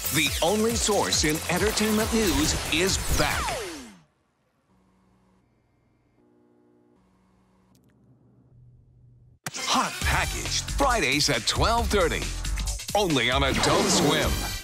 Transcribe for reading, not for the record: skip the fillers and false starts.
The only source in entertainment news is back. Hot Packaged, Fridays at 12:30. Only on Adult Swim.